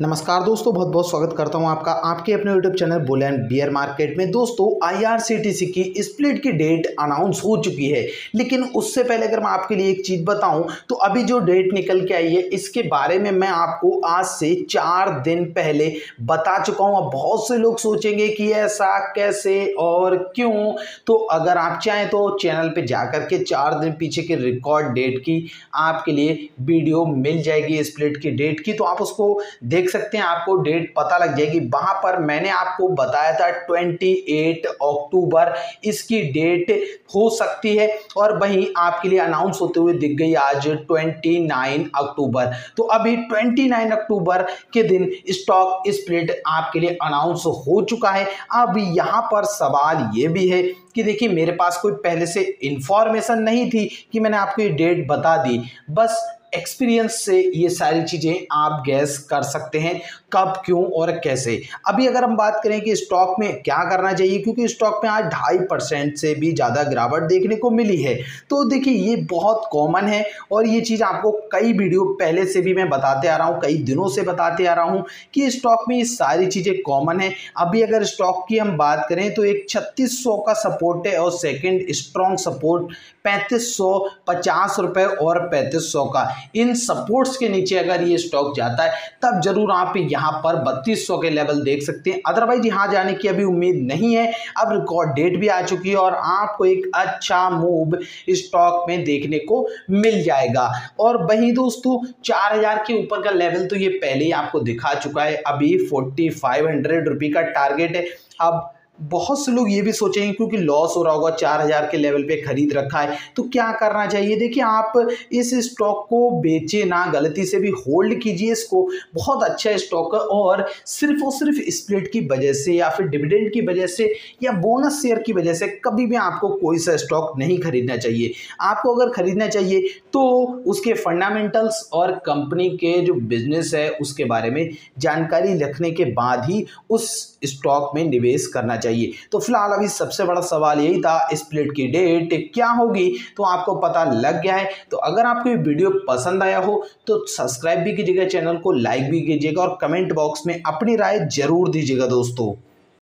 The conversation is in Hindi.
नमस्कार दोस्तों, बहुत बहुत स्वागत करता हूं आपका आपके अपने YouTube channel bull and bear market में। दोस्तों, आईआरसीटीसी की स्प्लिट की डेट अनाउंस हो चुकी है, लेकिन उससे पहले अगर मैं आपके लिए एक चीज़ बताऊं तो अभी जो डेट निकल के आई है इसके बारे में मैं आपको आज से 4 दिन पहले बता चुका हूं। अब बहुत से लोग सोचेंगे कि ऐसा कैसे और क्यों, तो अगर आप चाहें तो चैनल पे जाकर के 4 दिन पीछे के रिकॉर्ड डेट की आपके लिए वीडियो मिल जाएगी स्प्लिट की डेट की, तो आप उसको देख सकते हैं, आपको डेट पता लग जाएगी। वहां पर मैंने आपको बताया था 28 अक्टूबर इसकी डेट हो सकती है, और वहीं आपके लिए अनाउंस होते हुए दिख गई आज 29 अक्टूबर। तो अभी 29 अक्टूबर के दिन स्टॉक स्प्लिट आपके लिए अनाउंस हो चुका है। अब यहां पर सवाल ये भी है कि देखिए, मेरे पास कोई पहले से इंफॉर्मेशन नहीं थी कि मैंने आपको ये डेट बता दी, बस एक्सपीरियंस से ये सारी चीज़ें आप गैस कर सकते हैं कब, क्यों और कैसे। अभी अगर हम बात करें कि स्टॉक में क्या करना चाहिए, क्योंकि स्टॉक में आज 2.5% से भी ज़्यादा गिरावट देखने को मिली है, तो देखिए ये बहुत कॉमन है और ये चीज़ आपको कई वीडियो पहले से भी मैं बताते आ रहा हूँ, कई दिनों से बताते आ रहा हूँ कि स्टॉक में ये सारी चीज़ें कॉमन है। अभी अगर स्टॉक की हम बात करें तो एक 3600 का सपोर्ट है और सेकेंड स्ट्रॉन्ग सपोर्ट 3550 रुपये और 3500 का। इन सपोर्ट्स के नीचे अगर ये स्टॉक जाता है तब जरूर आप यहां पर 3200 के लेवल देख सकते हैं, अदरवाइज यहां जाने की अभी उम्मीद नहीं है। अब रिकॉर्ड डेट भी आ चुकी है और आपको एक अच्छा मूव स्टॉक में देखने को मिल जाएगा। और वहीं दोस्तों, 4000 के ऊपर का लेवल तो ये पहले ही आपको दिखा चुका है। अभी 4500 रुपये का टारगेट है। अब बहुत से लोग ये भी सोचेंगे क्योंकि लॉस हो रहा होगा, 4000 के लेवल पे खरीद रखा है, तो क्या करना चाहिए। देखिए, आप इस स्टॉक को बेचे ना, गलती से भी होल्ड कीजिए इसको। बहुत अच्छा स्टॉक है और सिर्फ स्प्लिट की वजह से या फिर डिविडेंड की वजह से या बोनस शेयर की वजह से कभी भी आपको कोई सा स्टॉक नहीं खरीदना चाहिए। आपको अगर खरीदना चाहिए तो उसके फंडामेंटल्स और कंपनी के जो बिजनेस है उसके बारे में जानकारी रखने के बाद ही उस स्टॉक में निवेश करना चाहिए। तो फिलहाल अभी सबसे बड़ा सवाल यही था, स्प्लिट की डेट क्या होगी, तो आपको पता लग गया है। तो अगर आपको ये वीडियो पसंद आया हो तो सब्सक्राइब भी कीजिएगा, चैनल को लाइक भी कीजिएगा और कमेंट बॉक्स में अपनी राय जरूर दीजिएगा दोस्तों।